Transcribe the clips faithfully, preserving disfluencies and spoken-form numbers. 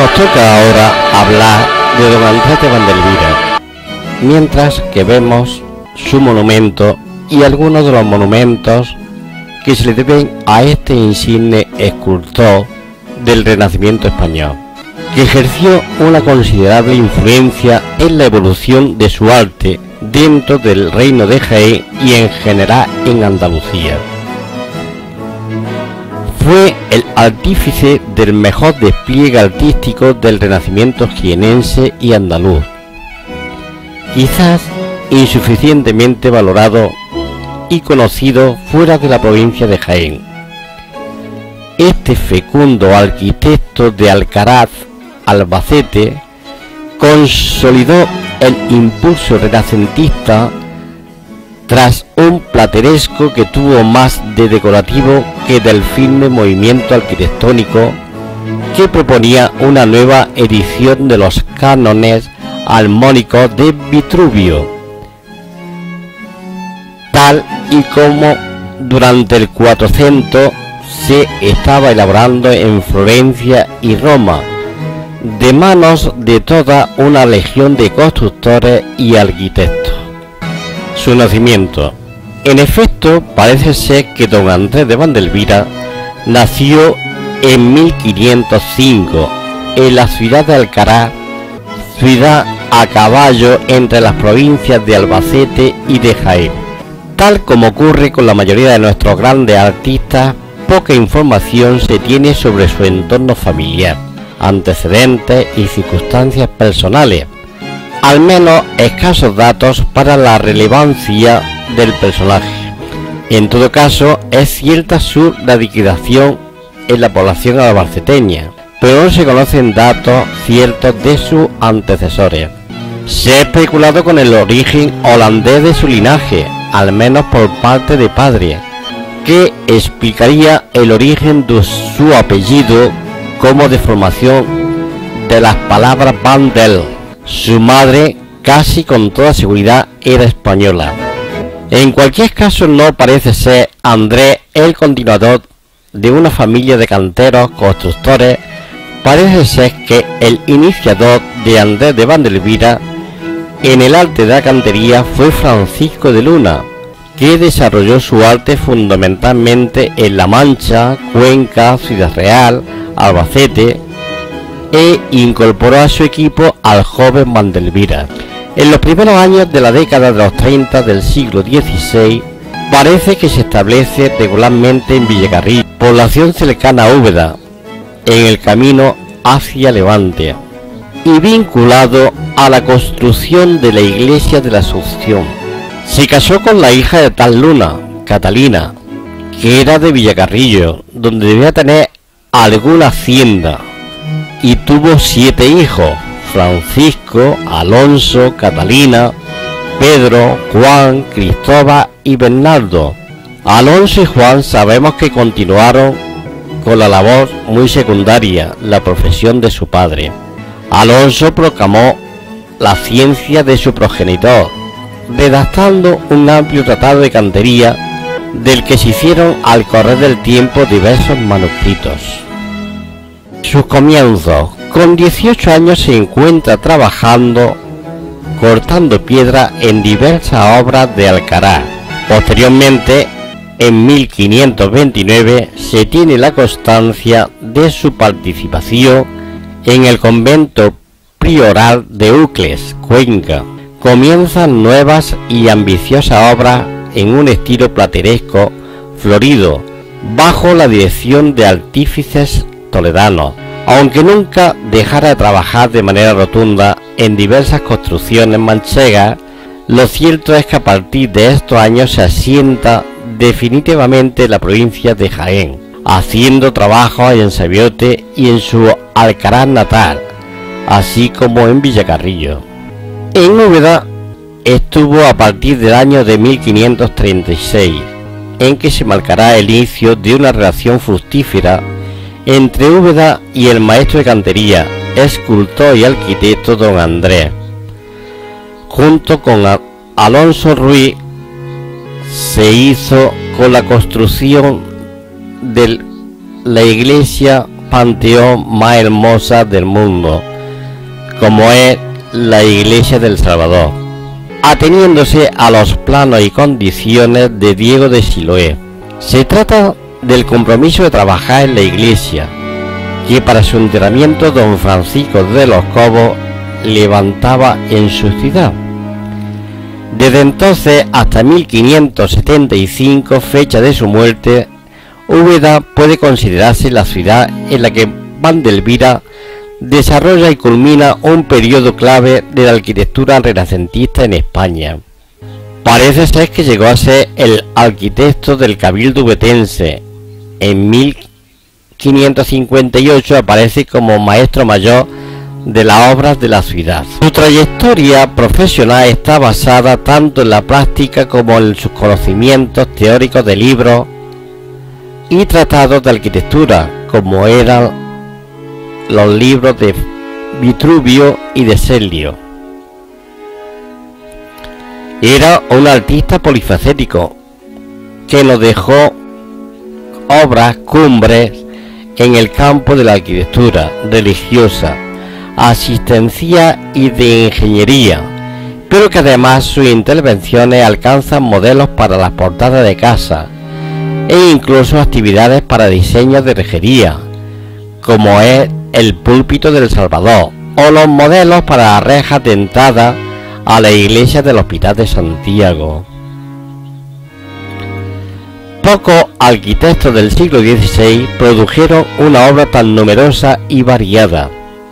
Nos toca ahora hablar de don Andrés de Vandelvira, mientras que vemos su monumento y algunos de los monumentos que se le deben a este insigne escultor del Renacimiento español, que ejerció una considerable influencia en la evolución de su arte dentro del Reino de Jaén y en general en Andalucía. Fue el artífice del mejor despliegue artístico del Renacimiento jienense y andaluz, quizás insuficientemente valorado y conocido fuera de la provincia de Jaén. Este fecundo arquitecto de Alcaraz, Albacete, consolidó el impulso renacentista tras un plateresco que tuvo más de decorativo que del firme movimiento arquitectónico que proponía una nueva edición de los cánones armónicos de Vitruvio, tal y como durante el cuatrocientos se estaba elaborando en Florencia y Roma, de manos de toda una legión de constructores y arquitectos. Su nacimiento. En efecto, parece ser que don Andrés de Vandelvira nació en mil quinientos cinco en la ciudad de Alcaraz, ciudad a caballo entre las provincias de Albacete y de Jaén. Tal como ocurre con la mayoría de nuestros grandes artistas, poca información se tiene sobre su entorno familiar, antecedentes y circunstancias personales, al menos escasos datos para la relevancia del personaje. En todo caso, es cierta su radicación en la población albaceteña, pero no se conocen datos ciertos de sus antecesores. Se ha especulado con el origen holandés de su linaje, al menos por parte de padre, que explicaría el origen de su apellido como deformación de las palabras Vandel. Su madre, casi con toda seguridad, era española. En cualquier caso, no parece ser Andrés el continuador de una familia de canteros constructores. Parece ser que el iniciador de Andrés de Vandelvira en el arte de la cantería fue Francisco de Luna, que desarrolló su arte fundamentalmente en La Mancha, Cuenca, Ciudad Real, Albacete, e incorporó a su equipo al joven Vandelvira. En los primeros años de la década de los treinta del siglo dieciséis, parece que se establece regularmente en Villacarrillo, población cercana a Úbeda, en el camino hacia Levante, y vinculado a la construcción de la iglesia de la Asunción. Se casó con la hija de tal Luna, Catalina, que era de Villacarrillo, donde debía tener alguna hacienda, y tuvo siete hijos: Francisco, Alonso, Catalina, Pedro, Juan, Cristóbal y Bernardo. Alonso y Juan sabemos que continuaron con la labor muy secundaria, la profesión de su padre. Alonso proclamó la ciencia de su progenitor, redactando un amplio tratado de cantería, del que se hicieron al correr del tiempo diversos manuscritos. Sus comienzos. Con dieciocho años se encuentra trabajando cortando piedra en diversas obras de Alcaraz. Posteriormente, en mil quinientos veintinueve, se tiene la constancia de su participación en el convento prioral de Ucles, Cuenca. Comienzan nuevas y ambiciosas obras en un estilo plateresco florido, bajo la dirección de artífices toledanos, aunque nunca dejara de trabajar de manera rotunda en diversas construcciones manchegas. Lo cierto es que a partir de estos años se asienta definitivamente en la provincia de Jaén, haciendo trabajos en Sabiote y en su Alcaraz natal, así como en Villacarrillo. En Úbeda estuvo a partir del año de mil quinientos treinta y seis, en que se marcará el inicio de una relación fructífera entre Úbeda y el maestro de cantería, escultor y arquitecto don Andrés. Junto con Alonso Ruiz se hizo con la construcción de la iglesia panteón más hermosas del mundo, como es la Iglesia del Salvador, ateniéndose a los planos y condiciones de Diego de Siloé. Se trata del compromiso de trabajar en la iglesia, que para su enterramiento don Francisco de los Cobos levantaba en su ciudad. Desde entonces hasta mil quinientos setenta y cinco, fecha de su muerte, Úbeda puede considerarse la ciudad en la que Vandelvira desarrolla y culmina un periodo clave de la arquitectura renacentista en España. Parece ser que llegó a ser el arquitecto del Cabildo ubetense. En mil quinientos cincuenta y ocho aparece como maestro mayor de las obras de la ciudad. Su trayectoria profesional está basada tanto en la práctica como en sus conocimientos teóricos de libros y tratados de arquitectura, como eran los libros de Vitruvio y de Celio. Era un artista polifacético que nos dejó obras cumbres en el campo de la arquitectura religiosa, asistencia y de ingeniería, pero que además sus intervenciones alcanzan modelos para las portadas de casa e incluso actividades para diseños de rejería, como es el púlpito del Salvador o los modelos para las rejas dentadas a la iglesia del Hospital de Santiago. Pocos arquitectos del siglo dieciséis produjeron una obra tan numerosa y variada.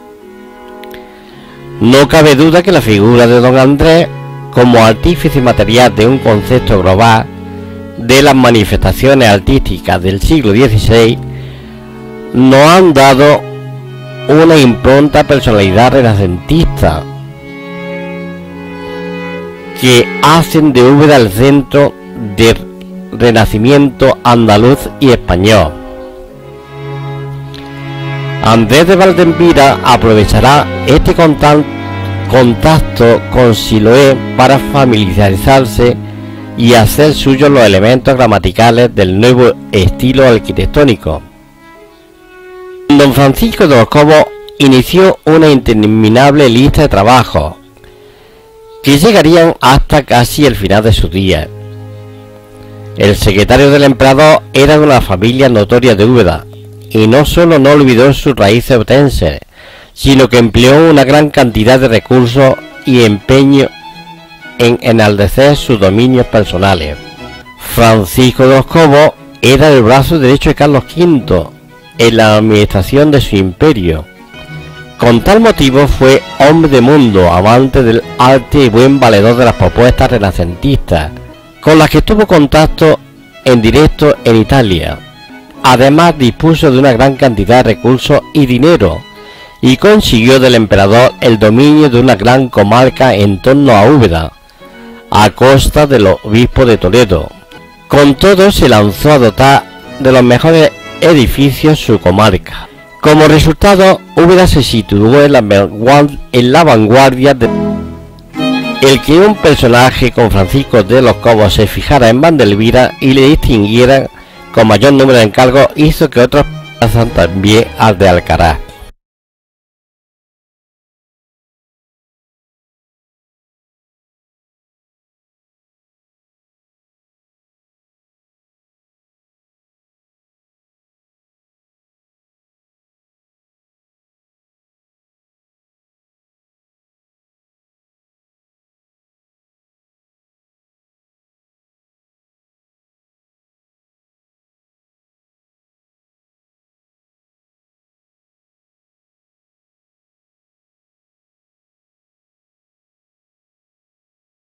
No cabe duda que la figura de don Andrés, como artífice material de un concepto global de las manifestaciones artísticas del siglo dieciséis, nos han dado una impronta personalidad renacentista que hacen de Úbeda el centro del renacimiento andaluz y español. Andrés de Vandelvira aprovechará este contacto con Siloé para familiarizarse y hacer suyos los elementos gramaticales del nuevo estilo arquitectónico. Don Francisco de los Cobos inició una interminable lista de trabajos que llegarían hasta casi el final de sus días. El secretario del emperador era de una familia notoria de Úbeda, y no solo no olvidó sus raíces ubetenses, sino que empleó una gran cantidad de recursos y empeño en enaltecer sus dominios personales. Francisco de los Cobos era el brazo derecho de Carlos quinto en la administración de su imperio. Con tal motivo fue hombre de mundo, amante del arte y buen valedor de las propuestas renacentistas, con las que tuvo contacto en directo en Italia. Además dispuso de una gran cantidad de recursos y dinero, y consiguió del emperador el dominio de una gran comarca en torno a Úbeda, a costa del obispo de Toledo. Con todo se lanzó a dotar de los mejores edificios su comarca. Como resultado, Úbeda se situó en la, en la vanguardia de el que un personaje con Francisco de los Cobos se fijara en Vandelvira y le distinguiera con mayor número de encargos hizo que otros pasaran también al de Alcaraz.